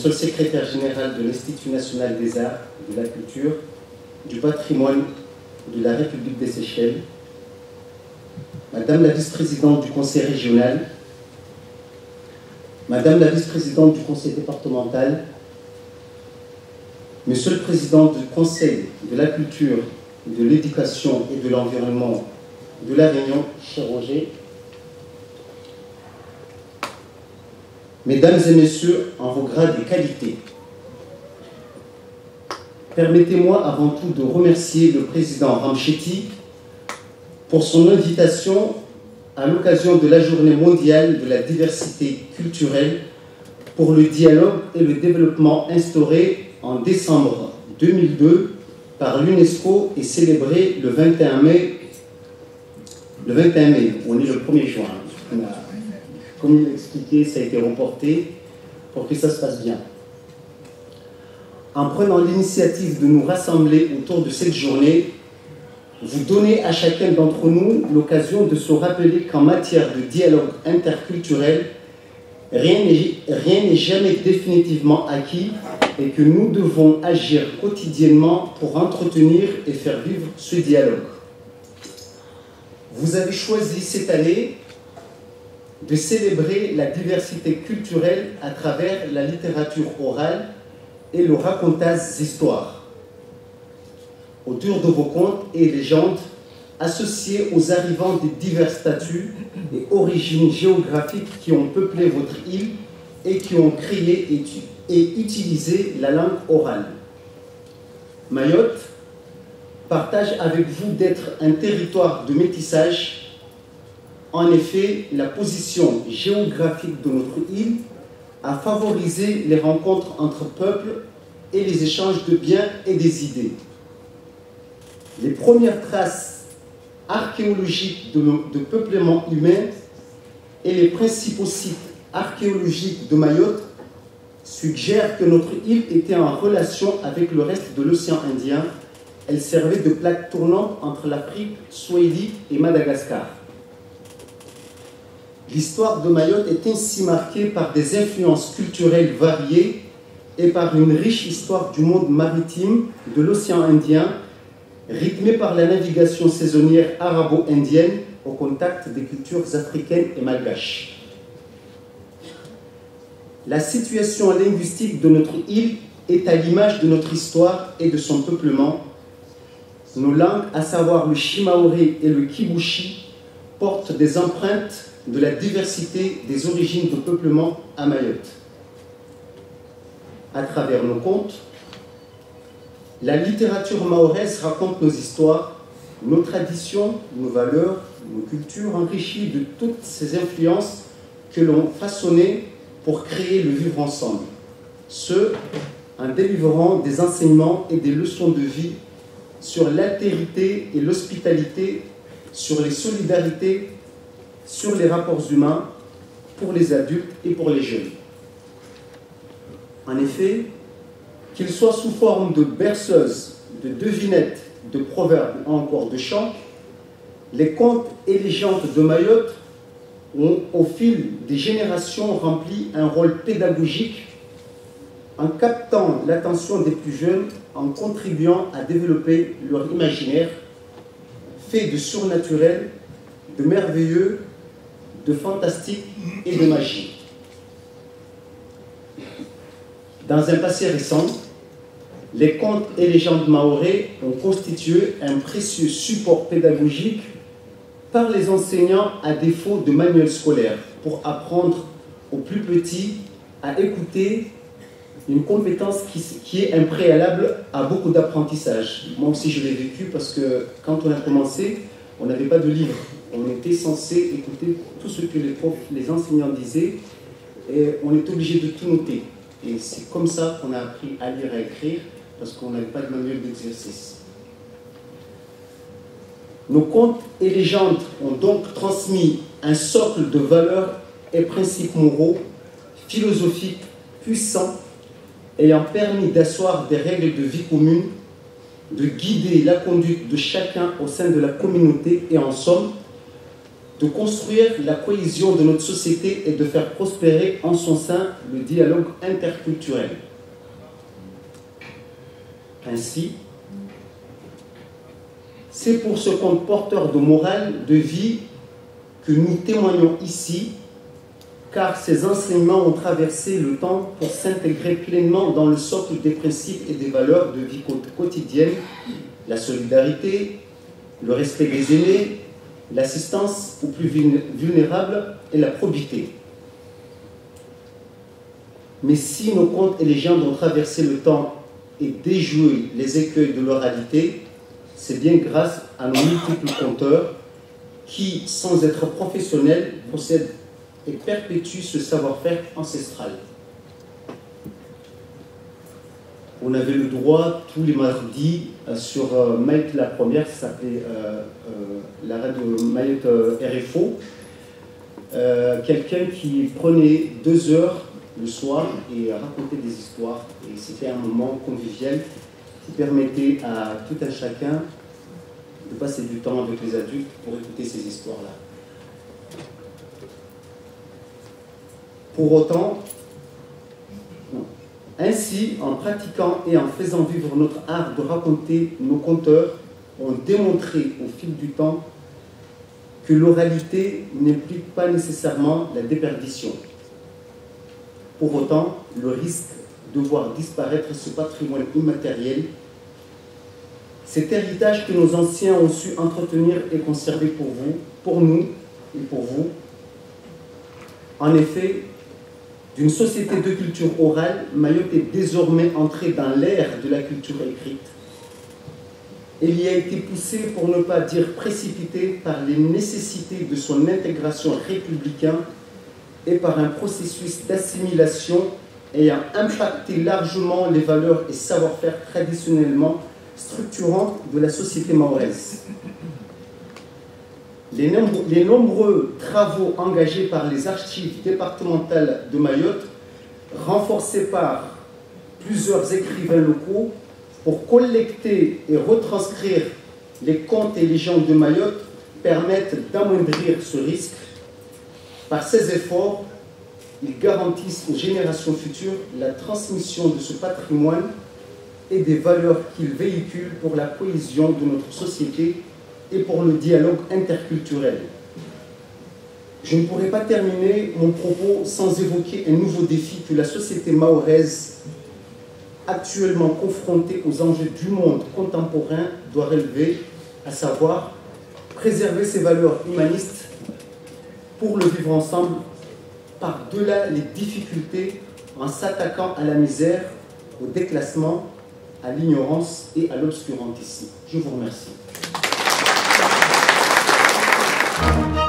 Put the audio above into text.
Monsieur le secrétaire général de l'Institut national des arts, de la culture, du patrimoine de la République des Seychelles, Madame la vice-présidente du conseil régional, Madame la vice-présidente du conseil départemental, Monsieur le président du conseil de la culture, de l'éducation et de l'environnement de La Réunion, cher Roger, Mesdames et Messieurs, en vos grades et qualités, permettez-moi avant tout de remercier le président Ramchetti pour son invitation à l'occasion de la Journée mondiale de la diversité culturelle pour le dialogue et le développement instaurée en décembre 2002 par l'UNESCO et célébrée le 21 mai. Le 21 mai, on est le 1er juin. Comme il l'a expliqué, ça a été reporté pour que ça se passe bien. En prenant l'initiative de nous rassembler autour de cette journée, vous donnez à chacun d'entre nous l'occasion de se rappeler qu'en matière de dialogue interculturel, rien n'est jamais définitivement acquis et que nous devons agir quotidiennement pour entretenir et faire vivre ce dialogue. Vous avez choisi cette année de célébrer la diversité culturelle à travers la littérature orale et le racontage d'histoires. Autour de vos contes et légendes associés aux arrivants de divers statuts et origines géographiques qui ont peuplé votre île et qui ont créé et utilisé la langue orale. Mayotte partage avec vous d'être un territoire de métissage. En effet, la position géographique de notre île a favorisé les rencontres entre peuples et les échanges de biens et des idées. Les premières traces archéologiques de peuplement humain et les principaux sites archéologiques de Mayotte suggèrent que notre île était en relation avec le reste de l'océan Indien. Elle servait de plaque tournante entre l'Afrique, Swahili et Madagascar. L'histoire de Mayotte est ainsi marquée par des influences culturelles variées et par une riche histoire du monde maritime de l'océan Indien, rythmée par la navigation saisonnière arabo-indienne au contact des cultures africaines et malgaches. La situation linguistique de notre île est à l'image de notre histoire et de son peuplement. Nos langues, à savoir le shimaoré et le kibushi, portent des empreintes de la diversité des origines de peuplement à Mayotte. À travers nos contes, la littérature mahoraise raconte nos histoires, nos traditions, nos valeurs, nos cultures enrichies de toutes ces influences que l'on façonnait pour créer le vivre ensemble. Ce, en délivrant des enseignements et des leçons de vie sur l'altérité et l'hospitalité, sur les solidarités, sur les rapports humains pour les adultes et pour les jeunes. En effet, qu'ils soient sous forme de berceuses, de devinettes, de proverbes ou encore de chants, les contes et légendes de Mayotte ont, au fil des générations, rempli un rôle pédagogique en captant l'attention des plus jeunes, en contribuant à développer leur imaginaire, fait de surnaturel, de merveilleux, de fantastique et de magie. Dans un passé récent, les contes et légendes mahorais ont constitué un précieux support pédagogique par les enseignants à défaut de manuels scolaires pour apprendre aux plus petits à écouter, une compétence qui est un préalable à beaucoup d'apprentissage. Moi aussi je l'ai vécu parce que quand on a commencé, on n'avait pas de livre. On était censé écouter tout ce que les profs, les enseignants disaient et on est obligé de tout noter. Et c'est comme ça qu'on a appris à lire et à écrire parce qu'on n'avait pas de manuel d'exercice. Nos contes et légendes ont donc transmis un socle de valeurs et principes moraux, philosophiques, puissants, ayant permis d'asseoir des règles de vie commune, de guider la conduite de chacun au sein de la communauté et en somme, de construire la cohésion de notre société et de faire prospérer en son sein le dialogue interculturel. Ainsi, c'est pour ce compte porteur de morale, de vie, que nous témoignons ici, car ces enseignements ont traversé le temps pour s'intégrer pleinement dans le socle des principes et des valeurs de vie quotidienne, la solidarité, le respect des aînés, l'assistance aux plus vulnérables et la probité. Mais si nos contes et légendes ont traversé le temps et déjoué les écueils de l'oralité, c'est bien grâce à nos multiples conteurs qui, sans être professionnels, possèdent et perpétuent ce savoir-faire ancestral. On avait le droit tous les mardis sur Mayotte la première, ça s'appelait la radio Mayotte RFO, quelqu'un qui prenait 2 heures le soir et racontait des histoires. Et c'était un moment convivial qui permettait à tout un chacun de passer du temps avec les adultes pour écouter ces histoires-là. Pour autant, ainsi, en pratiquant et en faisant vivre notre art de raconter, nos conteurs ont démontré au fil du temps que l'oralité n'implique pas nécessairement la déperdition. Pour autant, le risque de voir disparaître ce patrimoine immatériel, cet héritage que nos anciens ont su entretenir et conserver pour vous, pour nous et pour vous. En effet, d'une société de culture orale, Mayotte est désormais entrée dans l'ère de la culture écrite. Elle y a été poussée, pour ne pas dire précipitée, par les nécessités de son intégration républicaine et par un processus d'assimilation ayant impacté largement les valeurs et savoir-faire traditionnellement structurants de la société mahoraise. Les nombreux travaux engagés par les archives départementales de Mayotte, renforcés par plusieurs écrivains locaux, pour collecter et retranscrire les contes et légendes de Mayotte, permettent d'amoindrir ce risque. Par ces efforts, ils garantissent aux générations futures la transmission de ce patrimoine et des valeurs qu'il véhicule pour la cohésion de notre société et pour le dialogue interculturel. Je ne pourrais pas terminer mon propos sans évoquer un nouveau défi que la société mahoraise, actuellement confrontée aux enjeux du monde contemporain, doit relever, à savoir préserver ses valeurs humanistes pour le vivre ensemble, par-delà les difficultés, en s'attaquant à la misère, au déclassement, à l'ignorance et à l'obscurantisme. Je vous remercie.